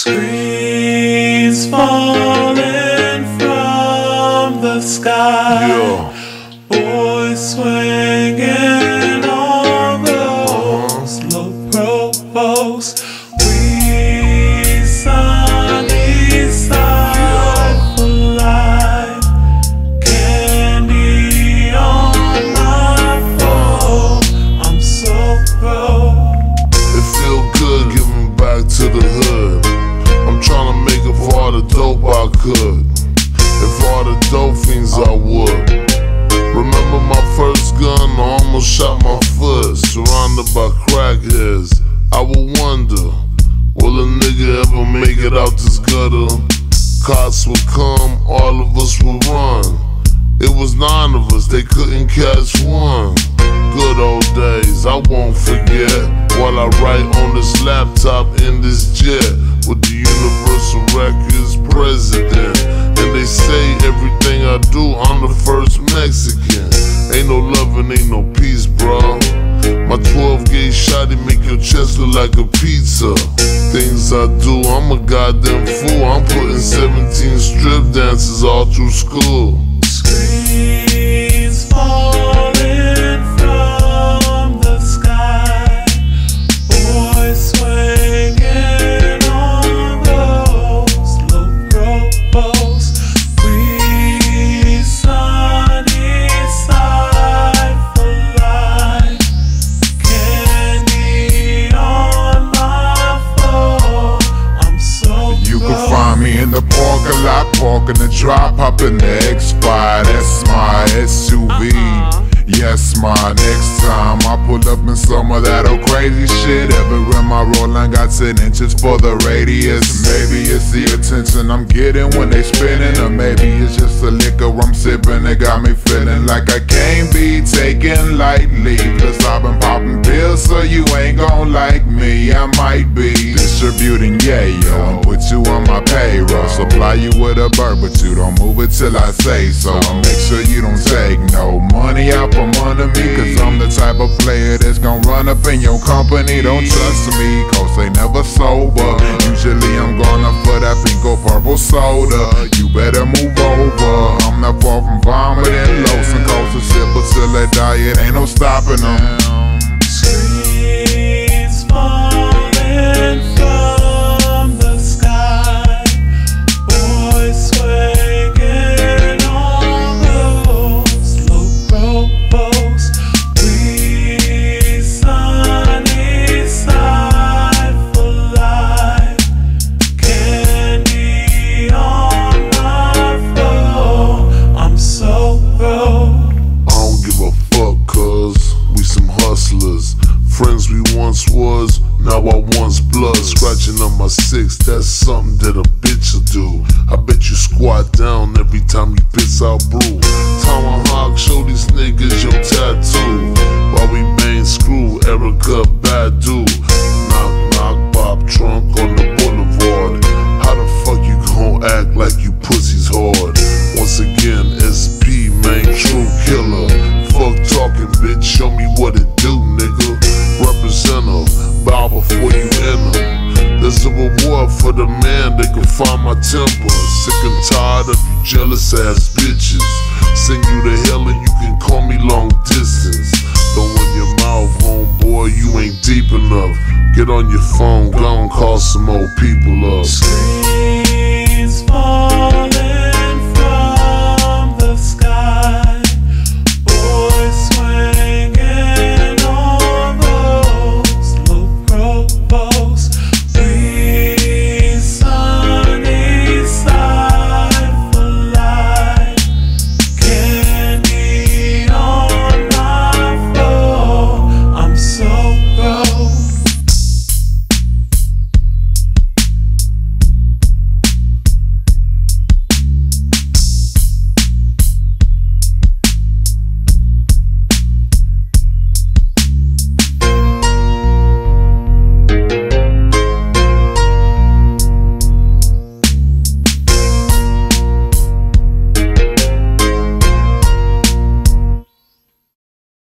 Screens falling from the sky. Boys swinging on those low provost. We sunny side for life. Candy on my phone. I'm so broke. It feel good giving back to the hood. I'm tryna make up for all the dope I could. And for all the dope fiends I would. Remember my first gun, I almost shot my foot. Surrounded by crackheads, I would wonder, will a nigga ever make it out this gutter? Cops would come, all of us would run. It was 9 of us, they couldn't catch one. Good old days, I won't forget. While I write on this laptop in this jet with the Universal Records president. And they say everything I do, I'm the first Mexican. Ain't no love and ain't no peace, bro. My 12-gauge shotty make your chest look like a pizza. Things I do, I'm a goddamn fool. I'm putting 17 strip dances all through school. Screens falling from the sky. Boys swinging on those low provost. We sunny side for life. Candy on my phone. I'm so You can find me in the parking lot, parking the drop, hop in the X5. That's my SUV. Yes, my next time I pull up in some of that old crazy shit. Ever in my Roland got 10 inches for the radius. Maybe it's the attention I'm getting when they spinning, or maybe it's just the liquor I'm sipping that got me feeling like I can't be taken lightly. Plus I've been popping pills, so you ain't gon' like me. I might be distributing yayo and put you on my payroll. Supply you with a bird, but you don't move it till I say so. Make sure you don't take no money out from under me, cause I'm the type of player that's gon' run up in your company. Don't trust me, cause they never sober. Usually I'm going up for that pink or purple soda. You better move over, I'm not far from vomiting. Los and coast and sip, but still that diet ain't no stopping them. Screens falling from the sky. Boys swinging on those low provost. We sunny side for life. Candy on my phone. I'm so broke. I don't give a fuck, cuz we some hustlers. Friends we once was, now I once blood. Scratching on my 6, that's something that a bitch will do. I bet you squat down every time you piss out brew. Tomahawk, show these niggas your tattoo. While we bang screw, Erica Badu. Knock, knock, pop trunk on the boulevard. How the fuck you gon' act like you pussies hard? Once again, SP, man, true killer. Fuck talking, bitch, show me what it do, nigga. Represent her, bow before you enter. There's a reward for the man that can find my temper. Sick and tired of you jealous ass bitches. Send you to hell and you can call me long distance. Don't run your mouth, homeboy, you ain't deep enough. Get on your phone, go and call some old people up.